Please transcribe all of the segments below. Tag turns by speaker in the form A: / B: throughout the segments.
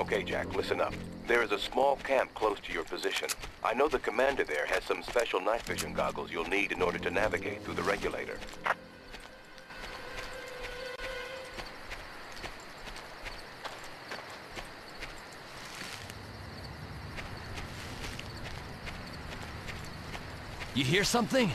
A: Okay, Jack, listen up. There is a small camp close to your position. I know the commander there has some special night vision goggles you'll need in order to navigate through the regulator.
B: You hear something?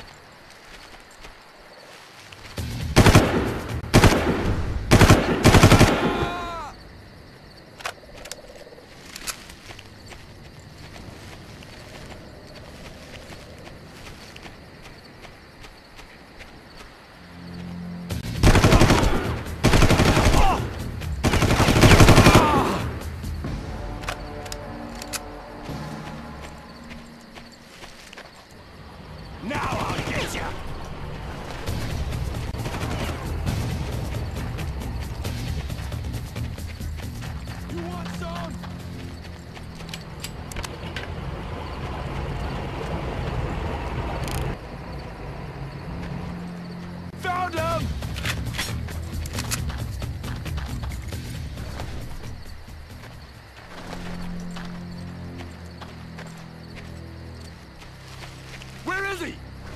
B: Now I'll get ya! You want some? Found him! Where is he?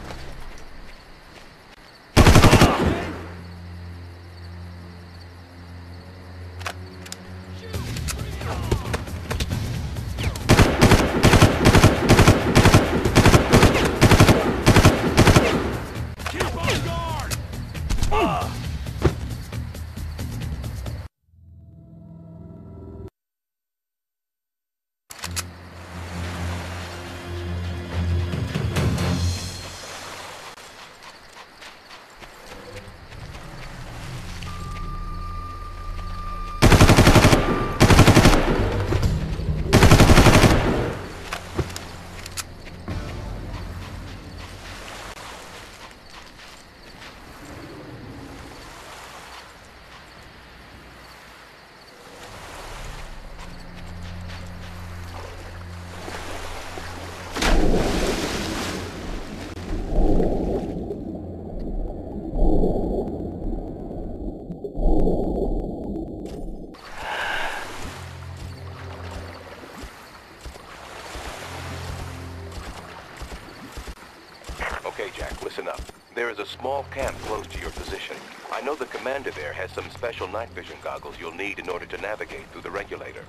A: Okay, Jack, listen up. There is a small camp close to your position. I know the commander there has some special night vision goggles you'll need in order to navigate through the regulator.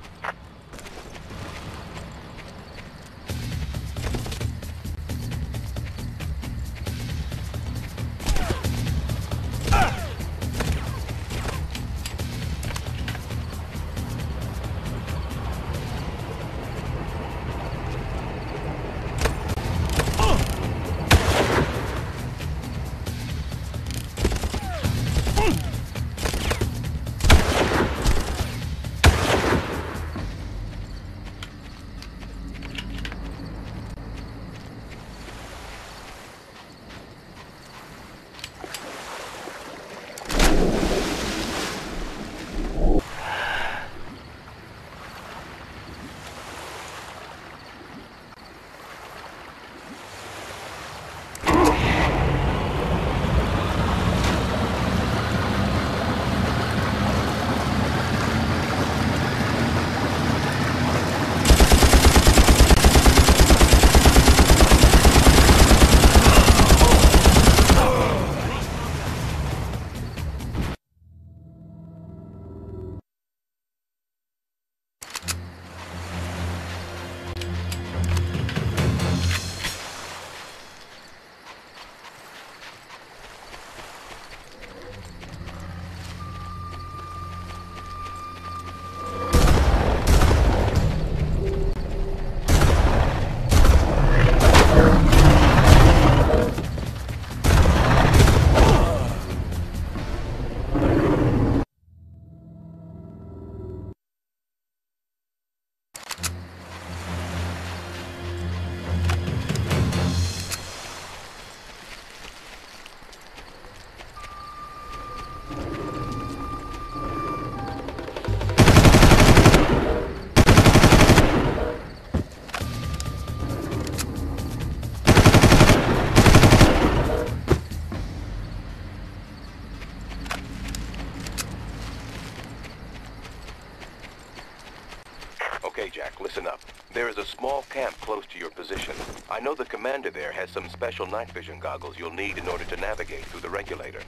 A: I know the commander there has some special night vision goggles you'll need in order to navigate through the regulator.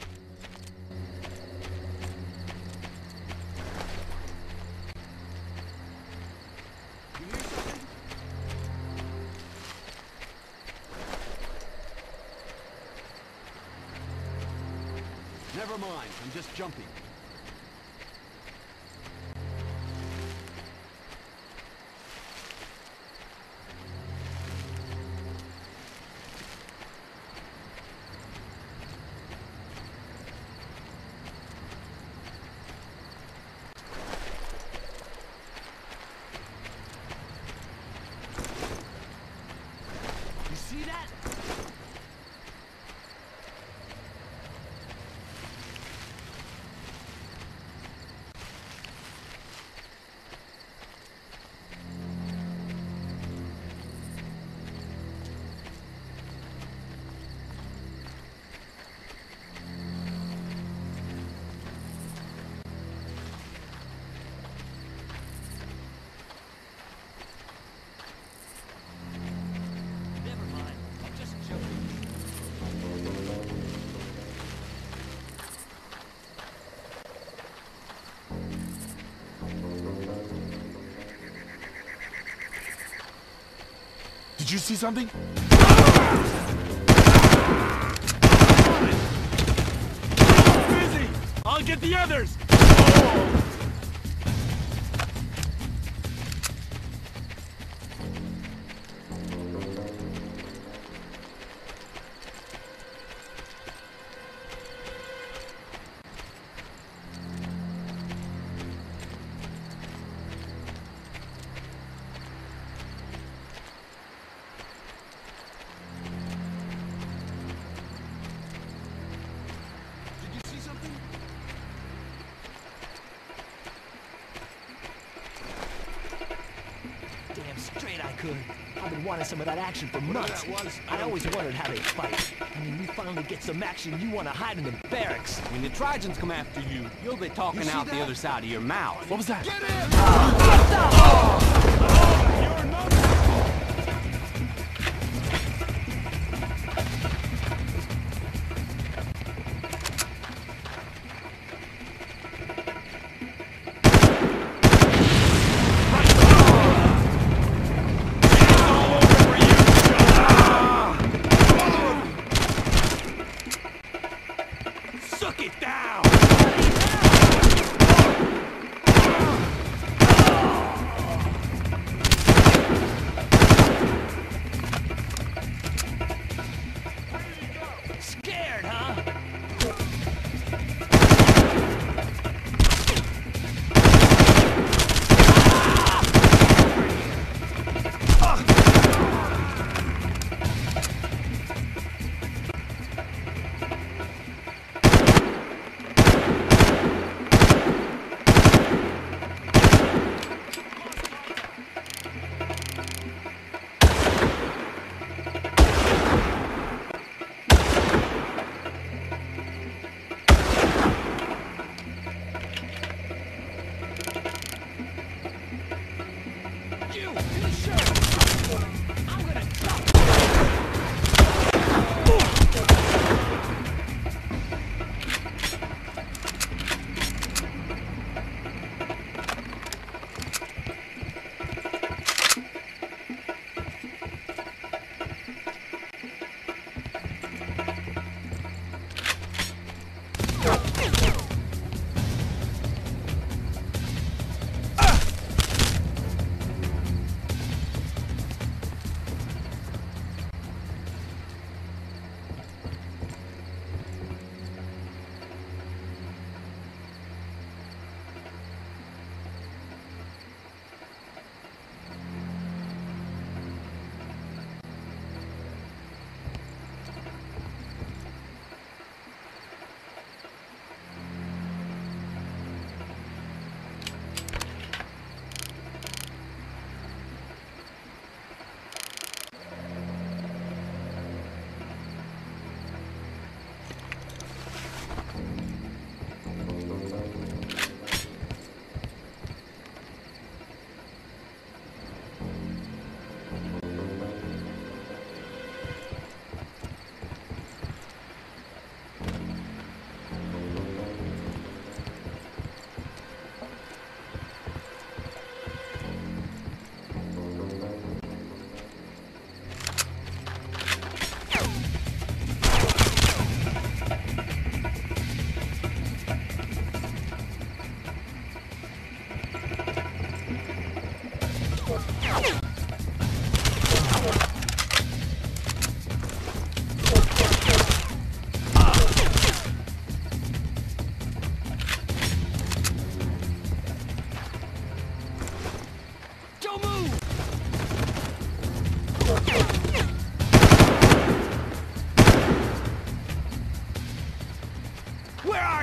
B: Never mind, I'm just jumping. You see that? Never mind, I'm just joking.
C: Did you see something?
B: Busy! I'll get the others! Did you see something?
D: Damn straight I could. I've been wanting some of that action for months.
B: that was,
D: I always wondered how they fight. I mean, we finally get some action. You want to hide in the barracks.
E: When the Trojans come after you, you'll be talking
B: see
E: out the
B: that?
E: other side of your mouth.
C: What was that?
B: Get in! You're not... Suck it down!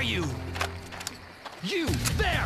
D: you? You, there!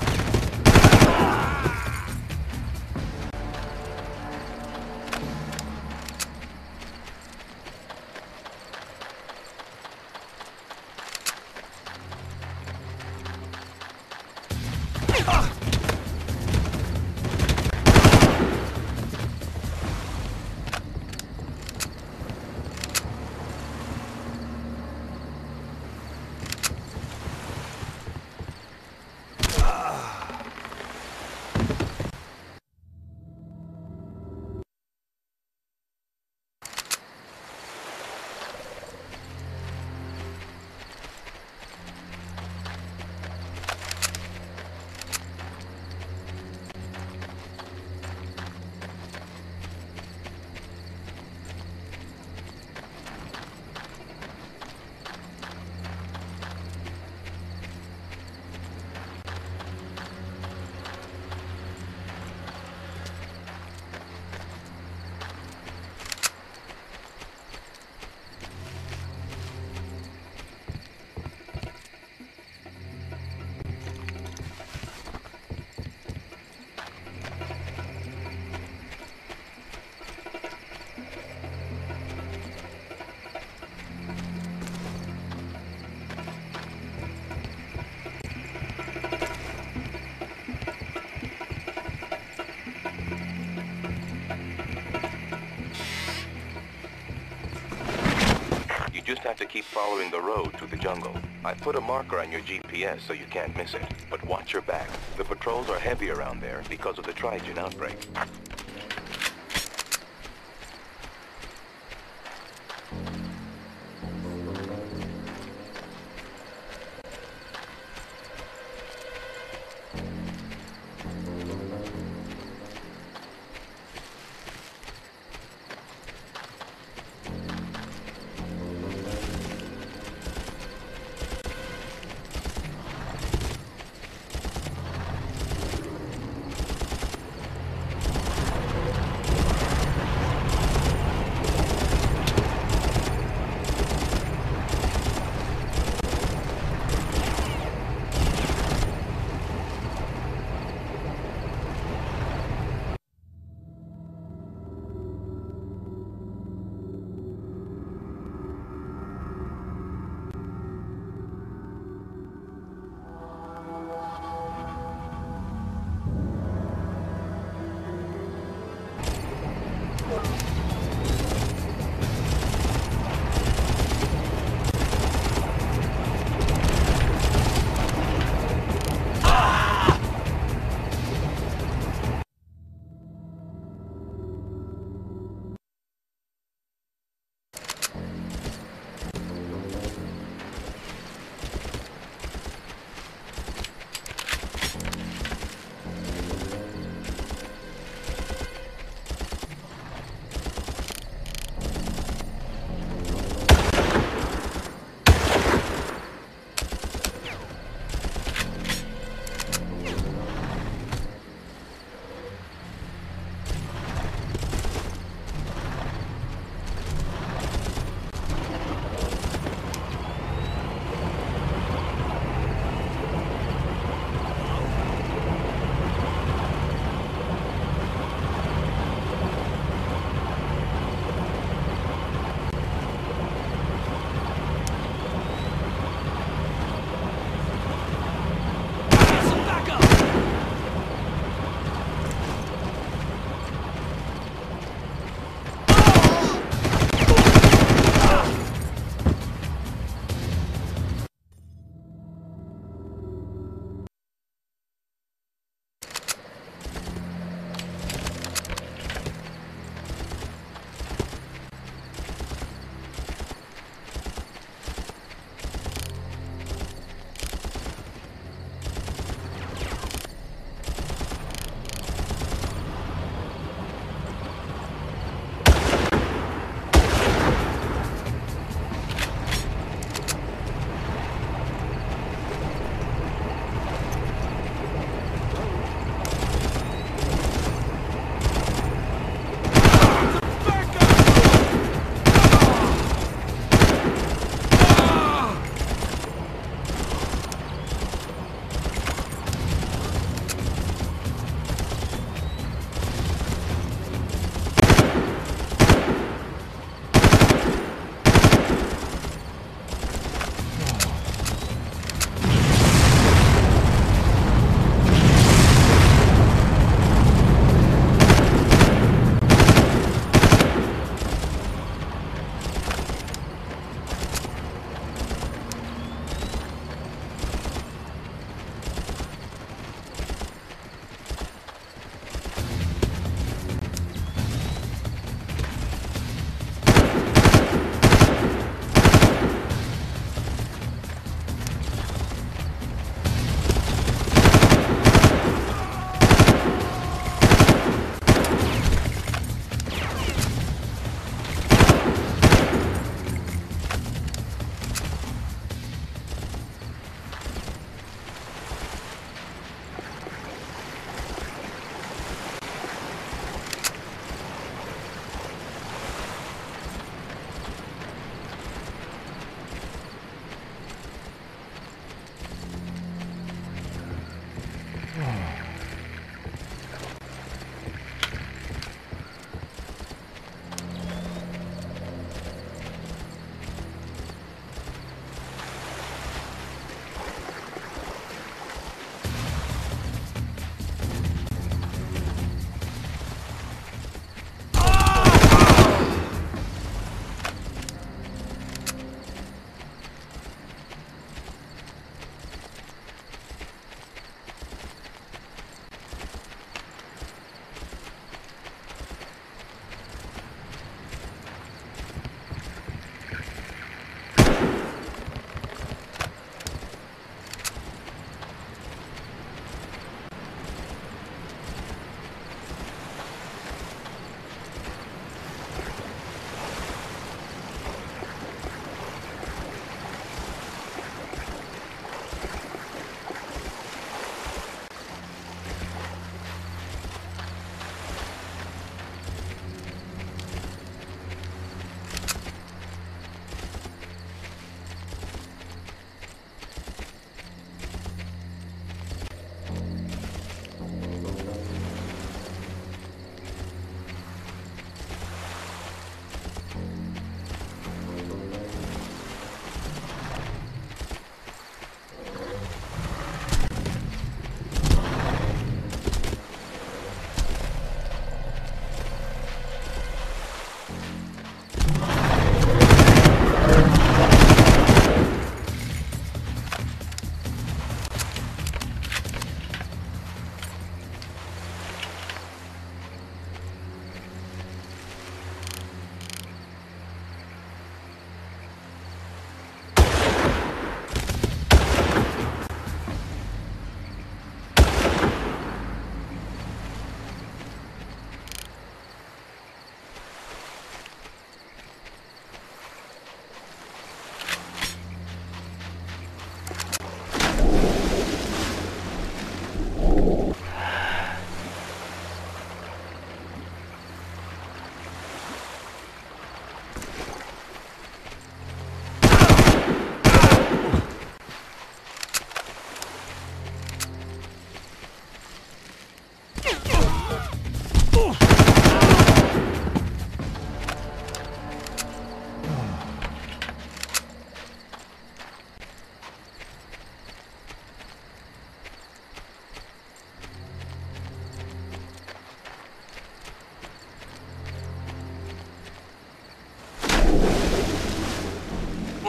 A: You just have to keep following the road through the jungle. I put a marker on your GPS so you can't miss it. But watch your back. The patrols are heavy around there because of the Trigen outbreak.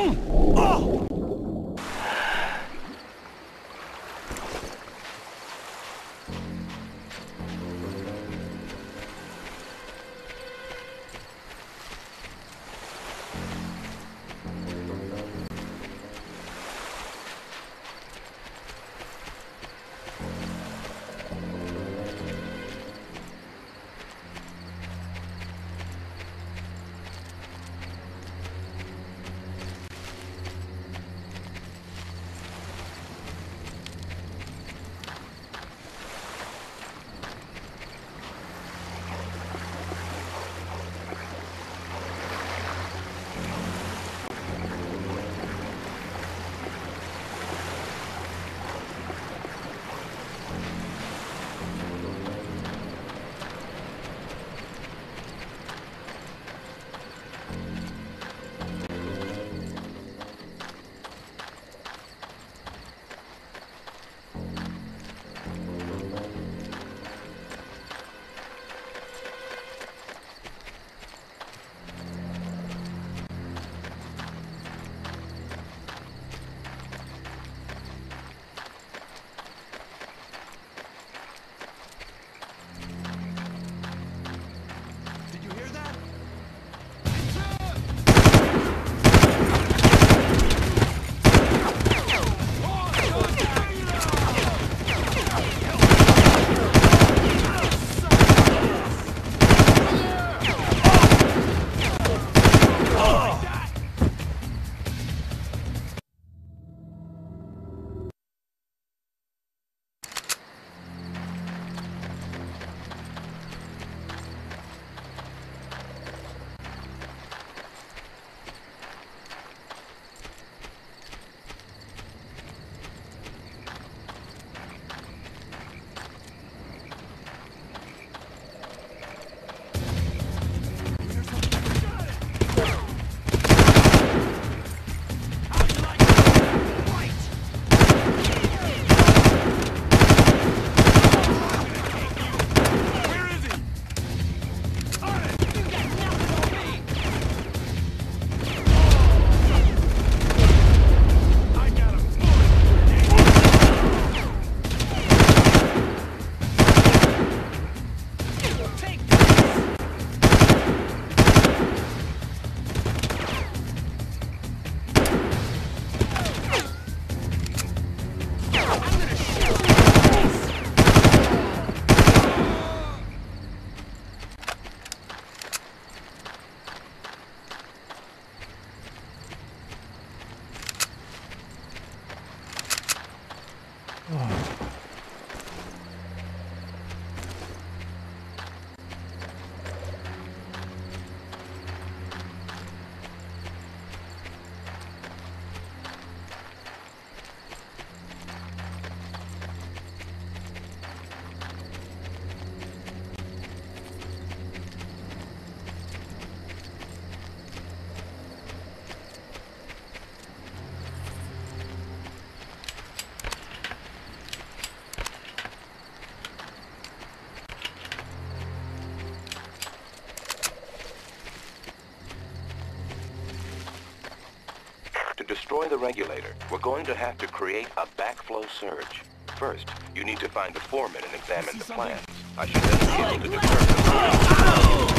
A: To destroy the regulator, we're going to have to create a backflow surge. First, you need to find the foreman and examine the plans. I should then be able to determine...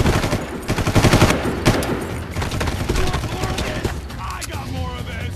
B: I got more of this!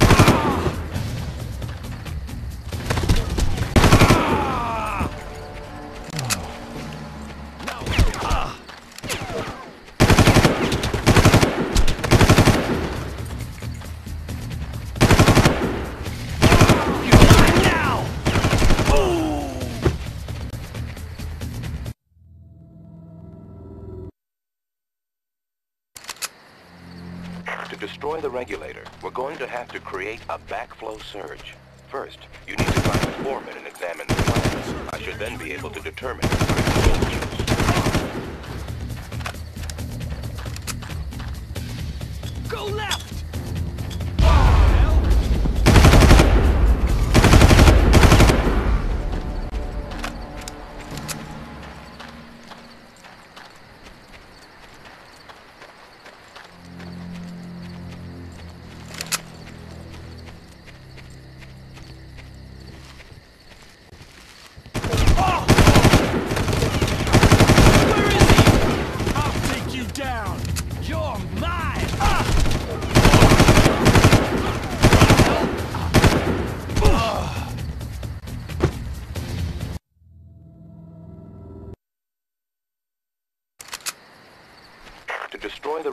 A: To destroy the regulator, we're going to have to create a backflow surge. First, you need to find the foreman and examine the plans. I should then be able to determine the critical issues.
D: Go left!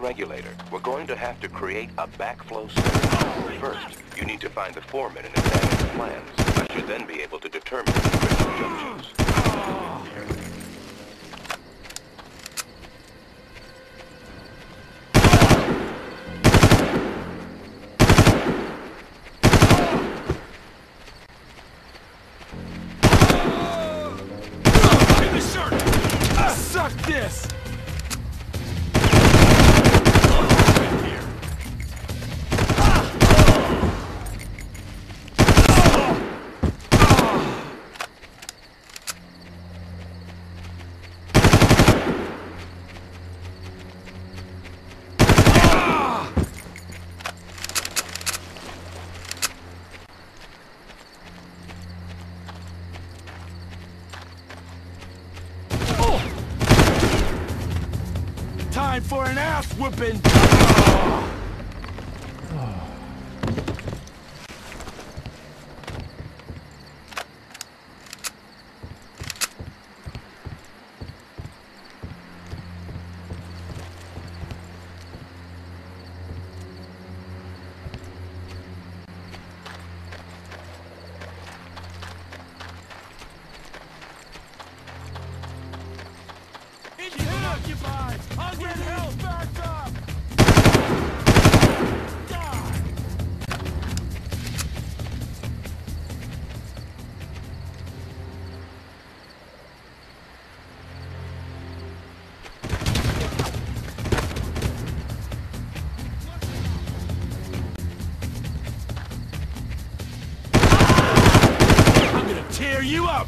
A: regulator, we're going to have to create a backflow surge. First, you need to find the foreman and examine the plans. I should then be able to determine the critical junctions.
B: Suck this! Time for an ass whooping! Occupied! I'll get help! Back up! Die! I'm gonna tear you up!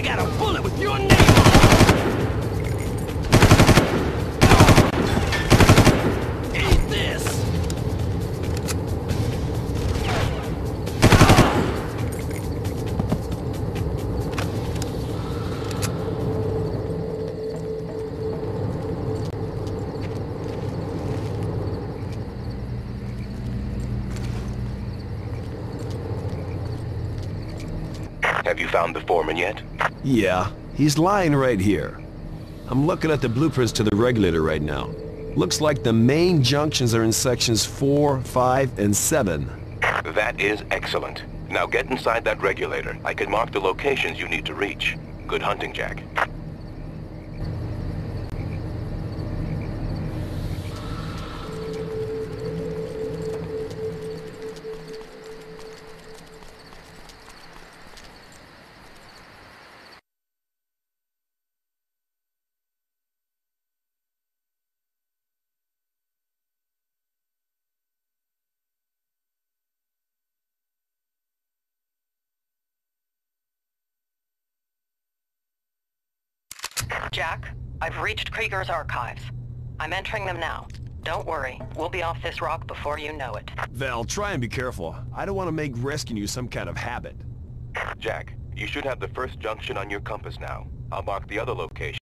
D: I got a bullet with your name on it! Eat this!
A: Have you found the foreman yet?
C: Yeah, he's lying right here. I'm looking at the blueprints to the regulator right now. Looks like the main junctions are in sections 4, 5, and 7.
A: That is excellent. Now get inside that regulator. I can mark the locations you need to reach. Good hunting, Jack.
F: Jack, I've reached Krieger's archives. I'm entering them now. Don't worry, we'll be off this rock before you know it.
C: Val, try and be careful. I don't want to make rescuing you some kind of habit.
A: Jack, you should have the first junction on your compass now. I'll mark the other location